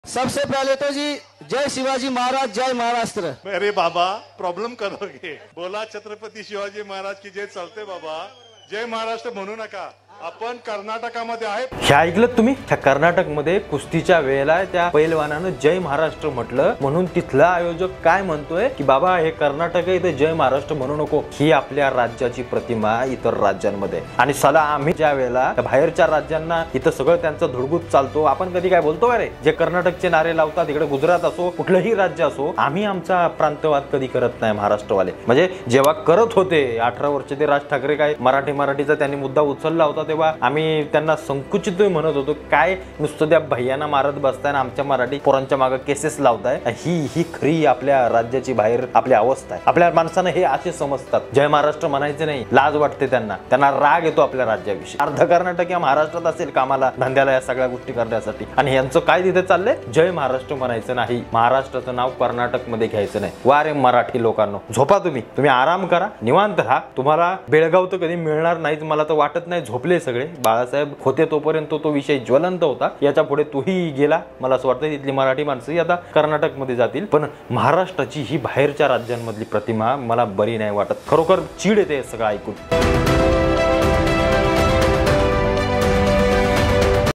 सबसे पहले तो जी जय शिवाजी महाराज, जय महाराष्ट्र। अरे बाबा प्रॉब्लेम करोगे, बोला छत्रपती शिवाजी महाराज की जय चालते बाबा, जय महाराष्ट्र म्हणू नका। आपण कर्नाटकामध्ये आहे। हे ऐकलं तुम्ही? त्या कर्नाटकमध्ये कुस्तीच्या वेळेला त्या पैलवानानं जय महाराष्ट्र म्हटलं, म्हणून तिथला आयोजक काय म्हणतोय की बाबा हे कर्नाटक आहे, इथे जय महाराष्ट्र म्हणू नको। ही आपल्या राज्याची प्रतिमा इतर राज्यांमध्ये, आणि साला आम्ही ज्या वेळेला बाहेरच्या राज्यांना इथं सगळं त्यांचं धुडगूस चालतो, आपण कधी काय बोलतो अरे जे कर्नाटकचे नारे लावतात, इकडे गुजरात असो कुठलंही राज्य असो, आम्ही आमचा प्रांतवाद कधी करत नाही महाराष्ट्रवाले। म्हणजे जेव्हा करत होते 18 वर्ष ते राज ठाकरे काय मराठीचा त्यांनी मुद्दा उचलला होता, तेव्हा आम्ही त्यांना संकुचित म्हणत होतो, काय नुसतं त्या भैयांना मारत बसताय, आमच्या मराठी पोरांच्या मागे केसेस लावताय। ही खरी आपल्या राज्याची बाहेर आपली अवस्था आहे। आपल्या माणसानं हे असे समजतात, जय महाराष्ट्र म्हणायचे नाही, लाज वाटते त्यांना राग येतो आपल्या राज्याविषयी। अर्ध कर्नाटक या महाराष्ट्रात असेल कामाला धंद्याला या सगळ्या गोष्टी करण्यासाठी, आणि यांचं काय तिथे चाललंय, जय महाराष्ट्र म्हणायचं नाही, महाराष्ट्राचं नाव कर्नाटक मध्ये घ्यायचं नाही। वा रे मराठी लोकांनो, झोपा तुम्ही आराम करा, निवांत राहा। तुम्हाला बेळगाव तर कधी मिळणार नाहीच, मला तर वाटत नाही। झोपले सगळे, बाळासाहेब होते तोपर्यंत तो विषय ज्वलंत होता, याच्या पुढे तोही गेला। मला असं वाटतं तिथली मराठी माणसं आता कर्नाटक मध्ये जातील, पण महाराष्ट्राची ही बाहेरच्या राज्यांमधली प्रतिमा मला बरी नाही वाटत। खरोखर चीड येते सगळं ऐकून।